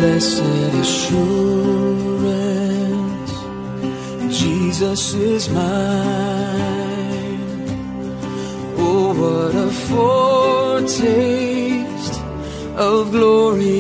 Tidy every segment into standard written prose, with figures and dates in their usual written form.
Blessed assurance, Jesus is mine. Oh, what a foretaste of glory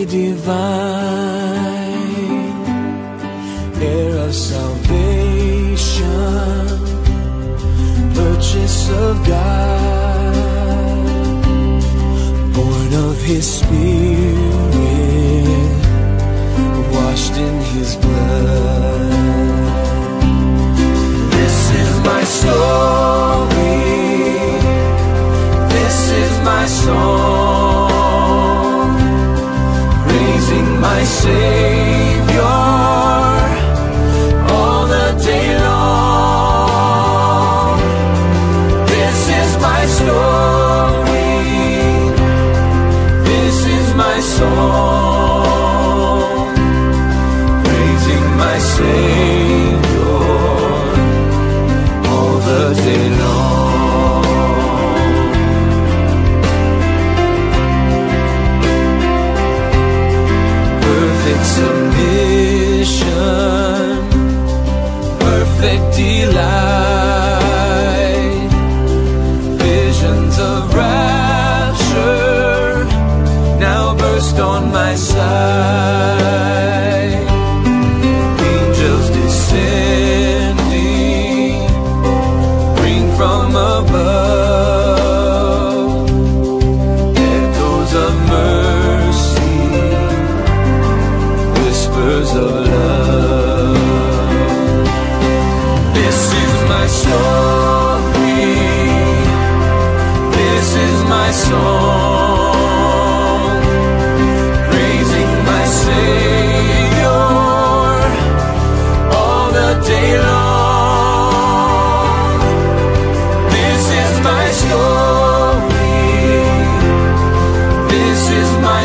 divine, heir of salvation, purchase of God, born of His Spirit, washed in His blood. This is my story, this is my song, praising my Savior all the day long. This is my story, this is my song, praising my Savior all the day long. Perfect submission, perfect delight, visions of rapture now burst on my sight. Angels descending, bring from above echoes of mercy, whispers of love. This is my story, this is my song, praising my Savior all the day long. This is my story, this is my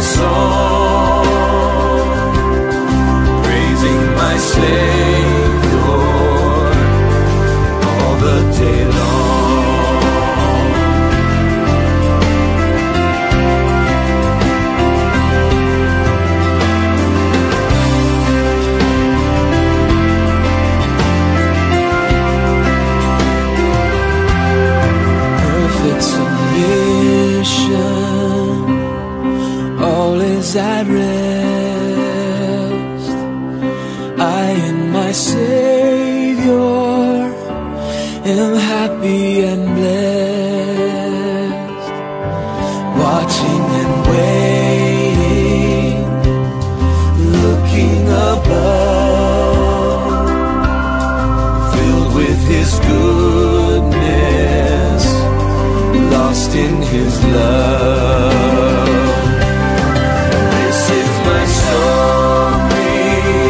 song, praising my Savior all the day long. Perfect submission, all is at rest. I in my Savior am happy and blessed, watching and waiting, looking above, filled with His goodness, lost in His love. This is my story,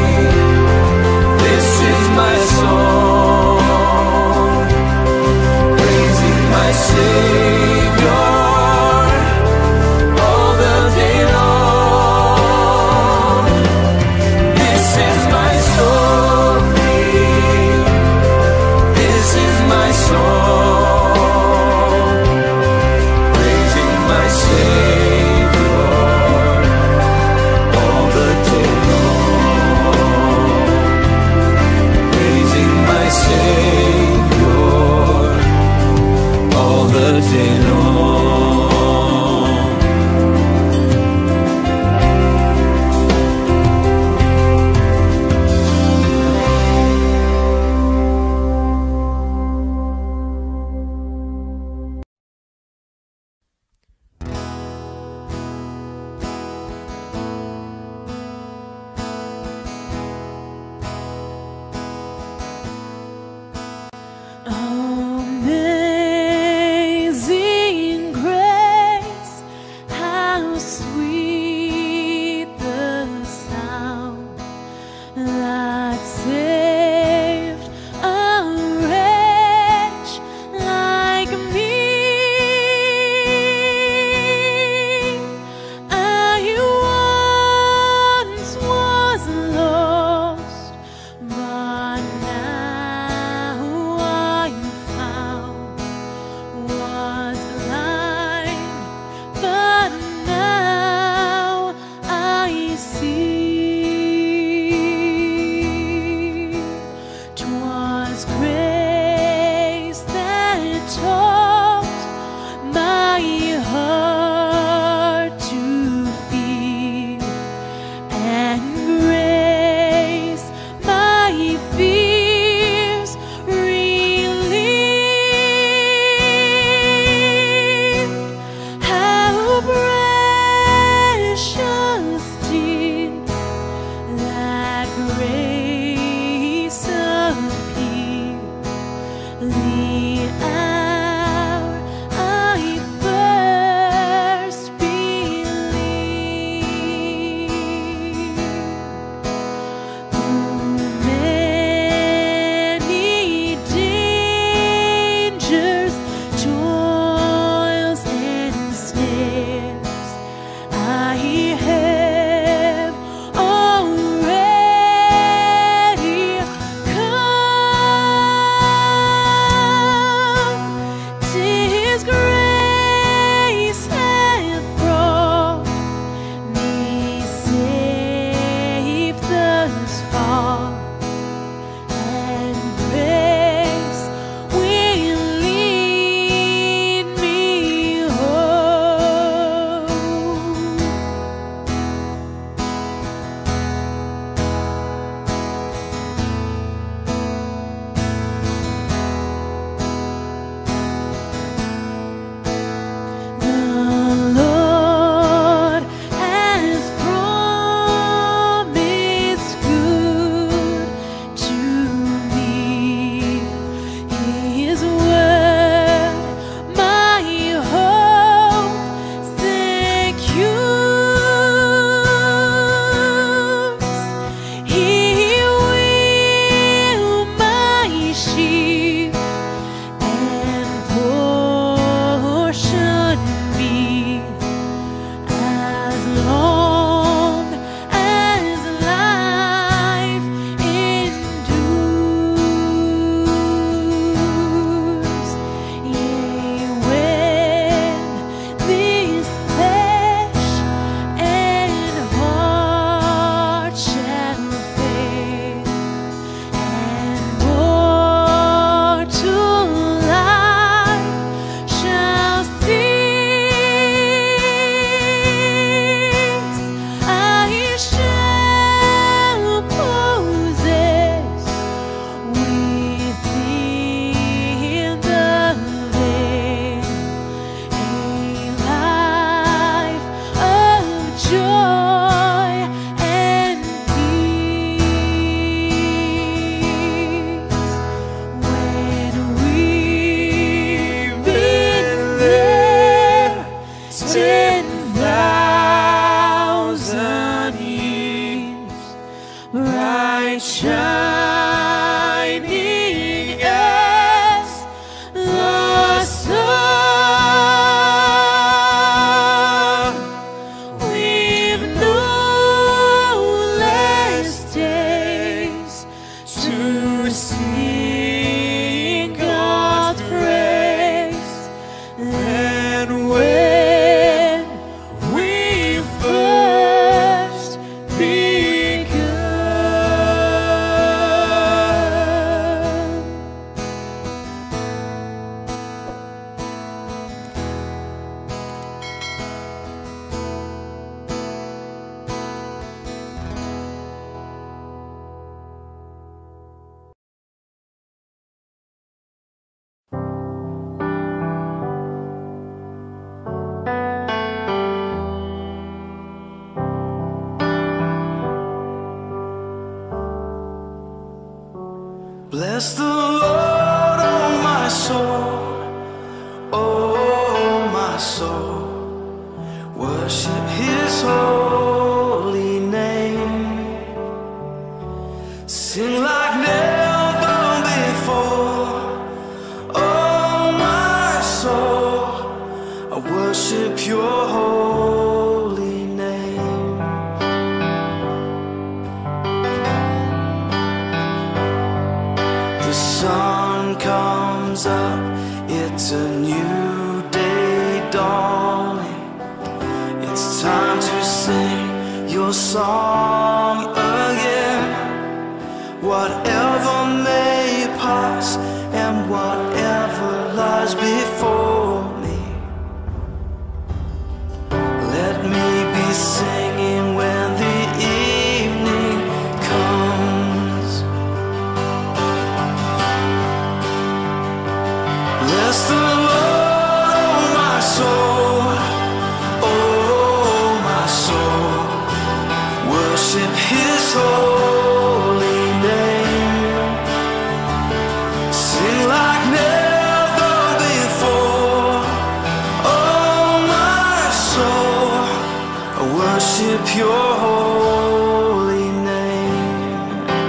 this is my song, praising my Savior all the day long. This is my story, this is my song, praising my Savior all the day long, praising my Savior all the day long. Amazing grace, how sweet the sound that saved a wretch like me. I once was lost, but now I'm found. Was blind, but now Bless the Lord, oh my soul, oh my soul. Worship His holy name. Sing like never before, oh my soul. I worship Your holy name. The sun comes up, it's a new day dawning. It's time to sing Your song again. Whatever may pass and whatever lies before me, let me be singing when the evening comes. Bless the Lord, oh my soul, oh my soul. Worship His holy name. Sing like never before, oh my soul. I worship Your holy name.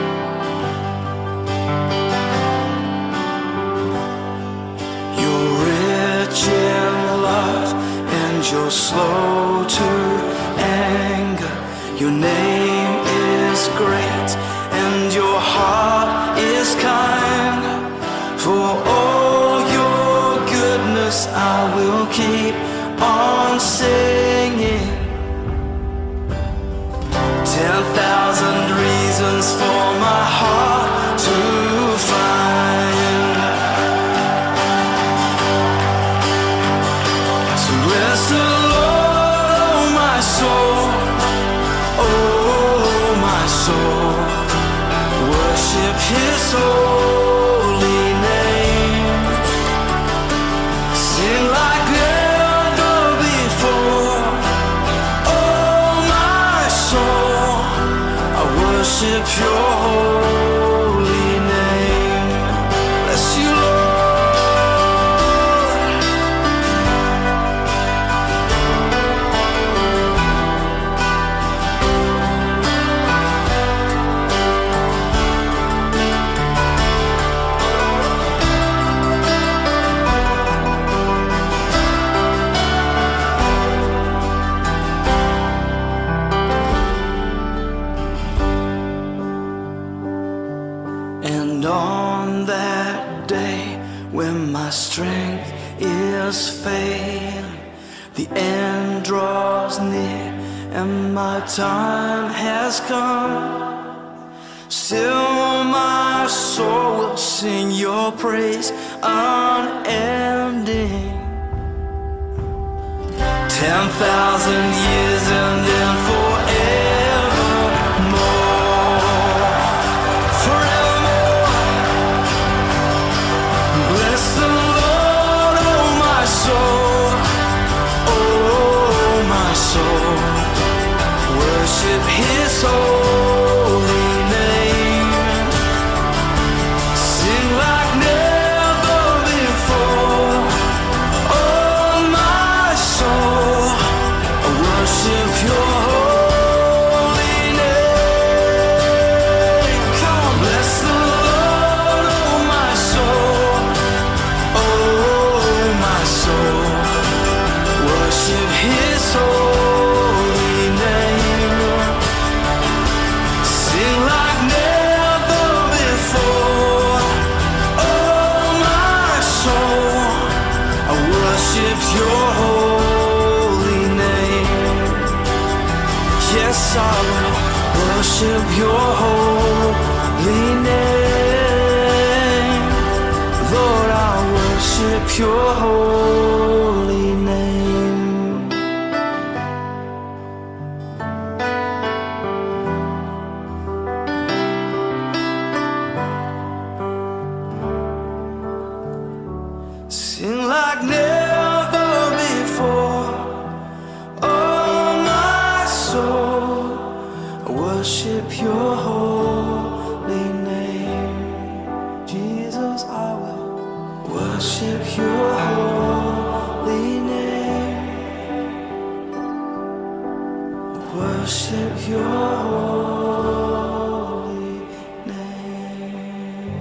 You're rich in love and You're slow to anger. Your name is great and Your heart is kind. For all Your goodness I will keep on singing. 10,000 reasons for my heart to find. So bless the Lord, oh my soul, oh my soul. Worship His holy name. Sing like never before, oh my soul. I worship Your holy name. Bless You, Lord. And on that day when my strength is failing, the end draws near and my time has come, still my soul will sing Your praise unending. 10,000 years and then forevermore, forevermore. Bless the Lord, oh my soul, oh my soul. Worship His holy name. Sing like never before, oh my soul. I worship Your holy name. Come on, bless the Lord, oh my soul, oh my soul. Worship His holy name. Sing like never before, oh my soul. I worship Your holy name. Yes, I will worship Your holy name. Lord, I worship Your holy name. Sing like never before, oh my soul. I worship Your holy name. worship your holy name.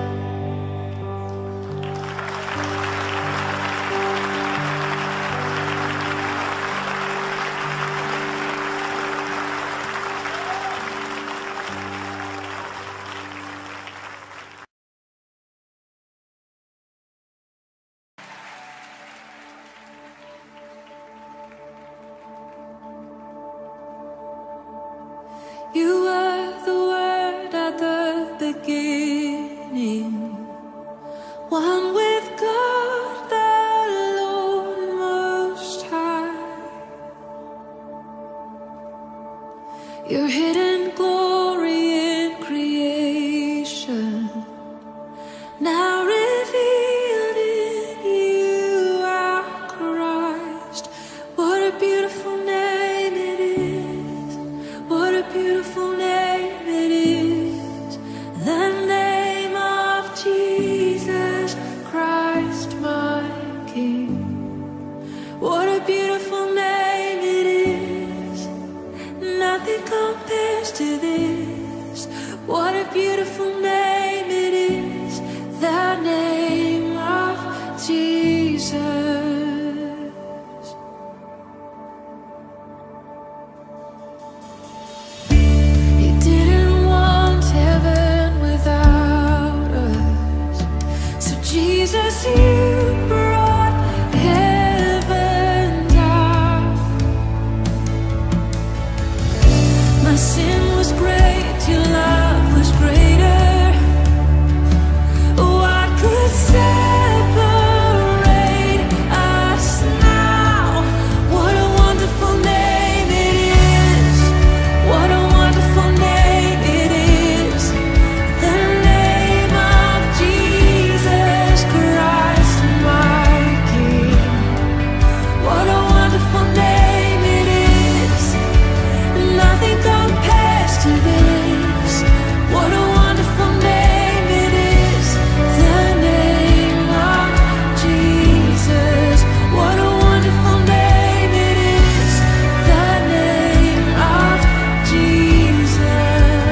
You were the Word at the beginning, one with God the Lord Most High. Your hidden glory in creation, now revealed in you, our Christ. What a beautiful name it is. What a beautiful name it is. The name of Jesus Christ, my King. What a beautiful name it is. Nothing compares to this. What a beautiful name it is. The name of Jesus. He didn't want heaven without us. So Jesus, you brought heaven down. My sin was great, your love was greater. What could separate us now? What a wonderful name it is. What a wonderful name it is. The name of Jesus Christ, my King. What a wonderful name it is. Nothing compares to this. What a wonderful name it is. The name of Jesus. What a wonderful name it is. The name of Jesus.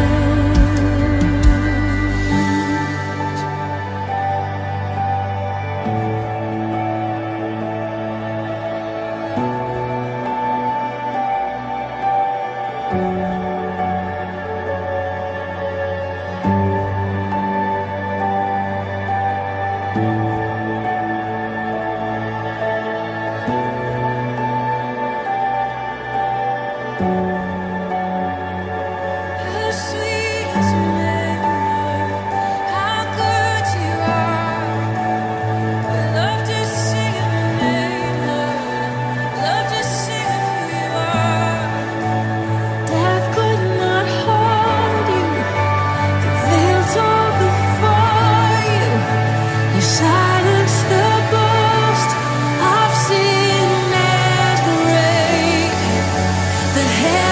How sweet is your name, how good you are. We love to sing of your name, Lord. Love to sing of who you are. Death could not hold you. The veil tore before you. You silenced the boast of sin and grave. The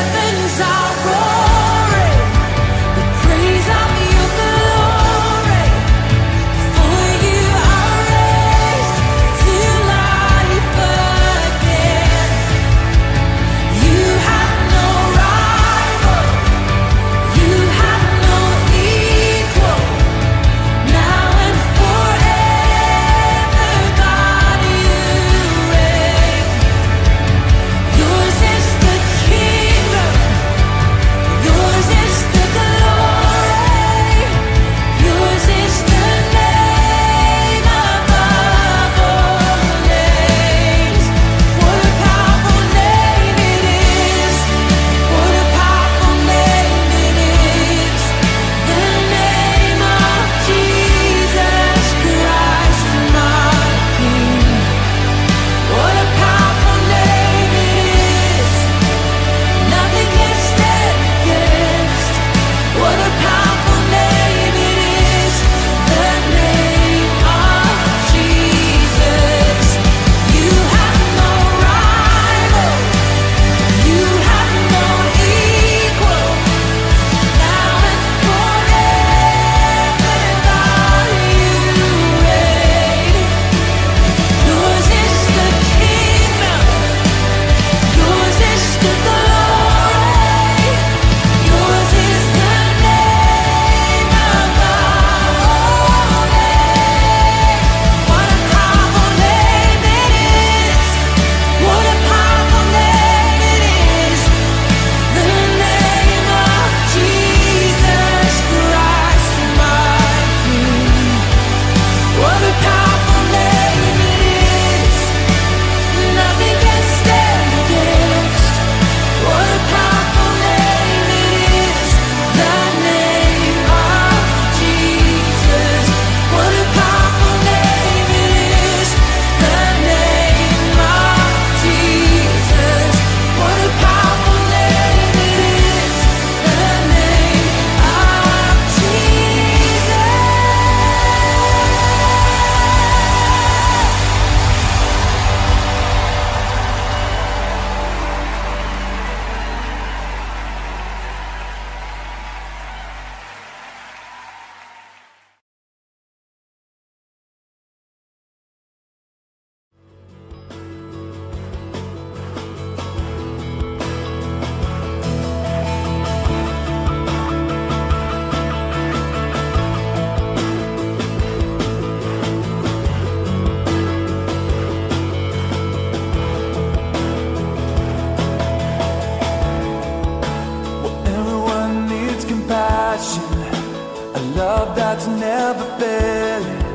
is never failing,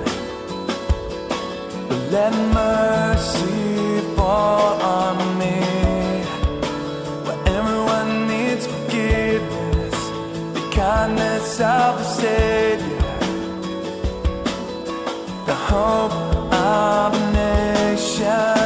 but let mercy fall on me. Where everyone needs forgiveness, the kindness of the Savior, the hope of a nation.